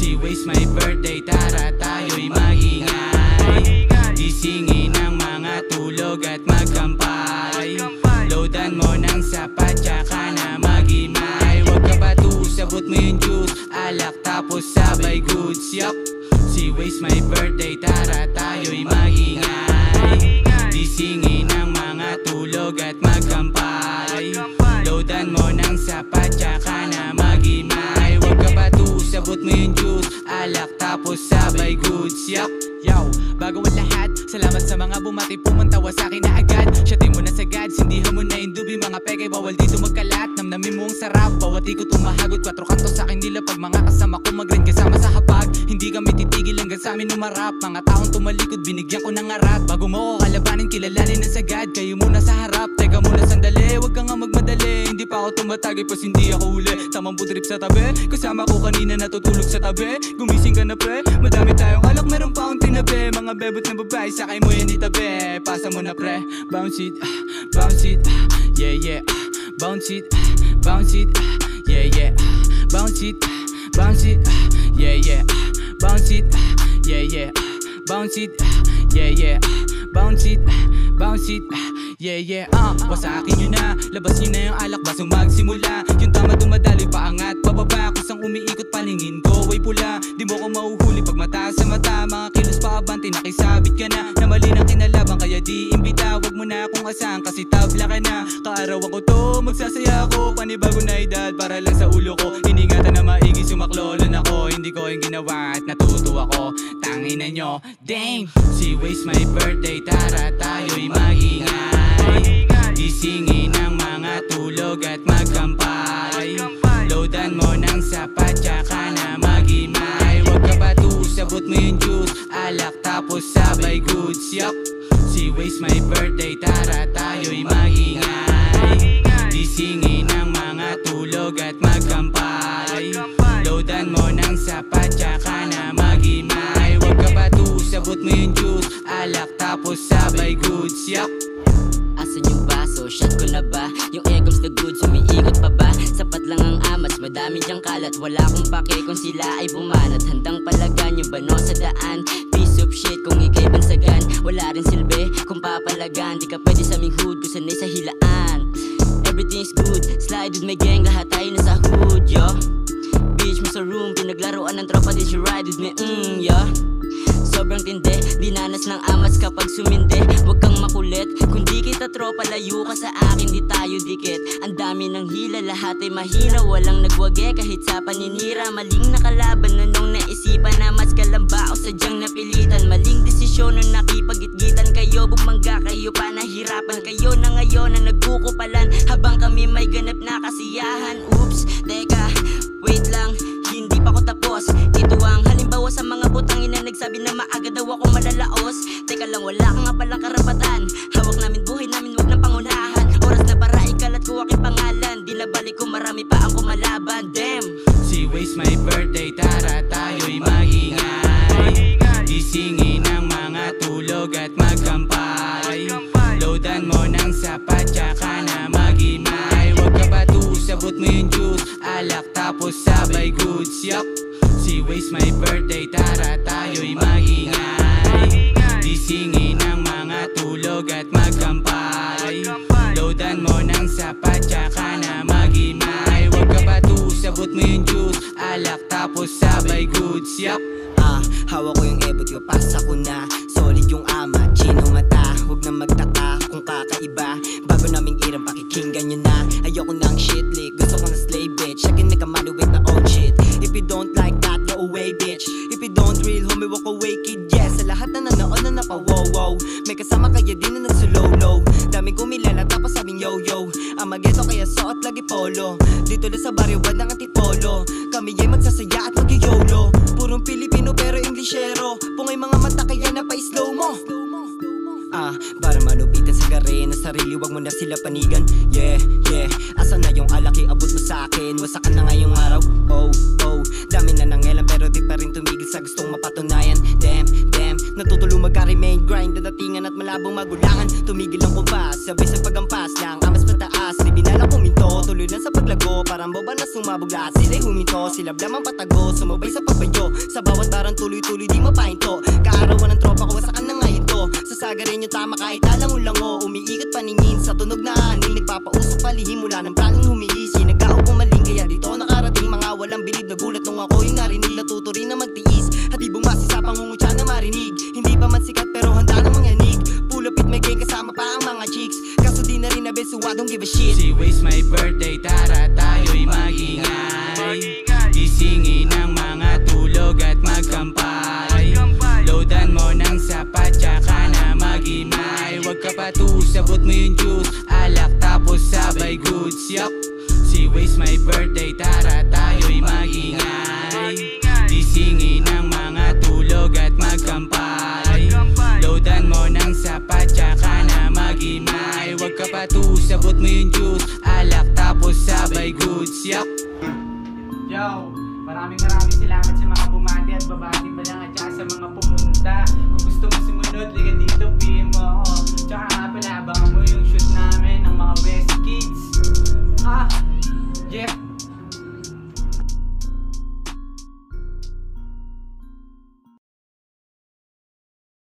Si Waze may birthday, tara tayo'y magingay. Gisingin ang mga tulog at magkampay. Loadan mo ng sapat, tsaka na magimay. Huwag ka ba sabot mo yung juice, alak tapos sabay goods. Yup, si Waze may birthday, tara tayo'y magingay. Gisingin ang mga tulog at magkampay. Loadan mo ng sapat, tsaka na magimay. Huwag ka ba sabot mo yung juice, alak tapos sabay goods. Yup, yo, bago ang lahat, salamat sa mga bumati, pumuntawa sa'kin na agad. Syatin mo na sagad, sindihan mo na yung dubi. Mga peke, bawal dito magkalat. Namnamin mo ang sarap, bawat ikot tumahagot. 4 kanto sa'kin nila pag mga kasama ko mag-grind kasama sa hapag. Hindi kami titigil hanggang sa'min umarap. Mga taong tumalikod, binigyan ko ng arat. Bago mo ko kalabanin, kilalanin na sagad. Kayo muna sa harap, teka muna sandali. Huwag ka nga magmadali, hindi pa ako tumatagay pas hindi ako huli. Tamang budrip sa tabi, kasama ko kanina natutulog sa tabi. Gumising ka na pre, madami tayong alak, meron pa akong tinabi. Mga bebot na babae, sakay mo yan itabi. Pasa mo na pre, bounce it, yeah yeah. Bounce it, yeah yeah. Bounce it, yeah yeah. Bounce it, yeah yeah. Bounce it, yeah yeah. Bounce it, yeah yeah. Wasakin nyo na, labas nyo na yung alak, basong magsimula. Yung tama dumadaloy paangat, pababa. Kusang umiikot paningin ko ay pula. Di mo ko mahuhuli pag mata sa mata. Mga kilos pa abanti, nakisabit ka na. Na mali ng kinalaban, kaya di imbita. Wag mo na akong asahan kasi tabla ka na. Kaarawan ko to, magsasaya ako. Panibago na edad para lang sa ulo ko. Iningatan na maigi, sumaklolan ako. Hindi ko yung ginawa at natuto ako. Tangina nyo, dang. Si Waze may birthday, tara tayo'y magingay. Gisingin ang mga tulog at magkampay. Loadan mo ng sapat, tsaka na magimay. Huwag ka ba sabot mo yung juice, alak tapos sabay goods. Yup, si Waze may birthday, tara tayo'y magingay. Gisingin ang mga tulog at magkampay. Loadan mo ng sapat, tsaka na magimay. Huwag ka ba sabot mo yung juice, alak tapos sabay goods. Yup. Asan yung baso? Shot ko na ba? Yung ego's the good, sumiikot pa ba? Sapat lang ang amas, madami diyang kalat. Wala akong pake kung sila ay bumanat. Handang palagan yung bano sa daan. Piece of shit kung ikay bansagan. Wala rin silbi kung papalagan. Di ka pwede sa aming hood kung sanay sa hilaan. Everything's good, slide with my gang. Lahat tayo na sa hood, yo. Bitch mo sa room, pinaglaruan ng tropa. Did you ride with me? Yo. Sobrang tindi, dinanas ng amas kapag sumindi. Huwag kang makulit, kung di kita tropa, layo ka sa akin, di tayo dikit. Ang dami ng hila, lahat ay mahina. Walang nagwage kahit sa paninira. Maling nakalaban na nung naisipan na mas kalamba o sadyang napilitan. Maling desisyon nung nakipagitgitan kayo. Bumangga kayo pa, nahirapan kayo na ngayon na nagkukupalan. Habang kami may ganap na kasiyahan. Oops, teka, wait lang, hindi pa ko tapos. Ito ang halimbawa sa mga butangin na nagsabi na maaga daw ako malalaos. Teka lang, wala ka nga palang karapatan. Hawak namin buhay namin, wag ng pangunahan. Oras na para ikalat ko aking pangalan. Di na balik ko, marami pa ang kumalaban. Damn. Si Waze may birthday, tara tayo'y magingay. Gisingin ang mga tulog at magkampay. Loadan mo ng sapat, tsaka na magimay. Huwag ka ba sabot mo yung juice, alak tapos sabay goods. Yup, si Waze may birthday, tara tayo'y magingay. Gisingin ang mga tulog at magkampay. Loadan mo ng sapat, tsaka na magimay. Huwag ka ba sabot mo yung juice, alak tapos sabay goods. Yup. Hawak ko yung ebot ko, pasa ko na. Solid yung ama, chino mata. Huwag na magtaka kung kakaiba. Bago naming irang pakikinggan nyo na. Ayoko ng shit lick, gusto ko na slay bitch. Akin nagkamanuwit na old shit. If you don't like that, go away bitch. If you don't real, homie, walk away kid. Yes, sa lahat na nanood na napa-wow-wow. May kasama kaya din na nagsulow-low. Daming kumilala tapos sabing yo-yo. Ang mageto kaya suot lagi polo. Dito lang sa baryo, wad ng antipolo. Kami ay magsasaya at mag-yolo. Purong Pilipino pero Englishero. Pungay mga mata kaya na pa-slow mo. Para malupitan sa gare na sarili, wag mo na sila panigan. Yeah, yeah. Asan na yung alaki, abot mo sa akin. Wasakan na ngayong araw. Oh, oh. Dami na nangelan pero di pa rin tumigil sa gustong mapatunayan. Damn, damn. Natutulong mag-remain grind. datingan at malabong magulangan. Tumigil ang kumpas, sabay sa pagampas ng amas pataas. Di binalang kuminto, tuloy lang sa paglago. Parang boba na sumabog lahat, sila'y huminto. Sila blamang patago, sumabay sa pagbayo. Sa bawat barang tuloy-tuloy di mapahinto. Kaarawan ng tropa ko, wasakan na ngayon to. Sasagarin yung tama kahit alangon-lango. Umiikot paningin sa tunog na aning. Nagpapausok palihim mula ng planong humiisi. Nag-aw pumaling kaya dito nakarating. Mga walang bilib na gulat nung ako yung narinig. Natuto rin na magtiis at di bumasi sa pangungutya na marinig. Hindi pa man sikat pero handa na manyanig. Pull up it may gang kasama pa ang mga chicks. Kaso di na rin nabeso, I don't give a shit. Si Waze my birthday, tara tayo'y magingay. Gisingin ang mga tulog at magkampay. Loadan mo ng sapat tsaka na magimay. Huwag ka patu, sabot mo yung juice. Alak tapos sabay goods, yup. Si Waze my birthday, tara tayo'y magingay. Gisingin ang mga tulog at magkampay. Loadan mo ng sapat tsaka na magimay. Huwag ka patu, sabot mo yung juice. Alak tapos sabay goods, yup. Yo, maraming salamat sa mga bumati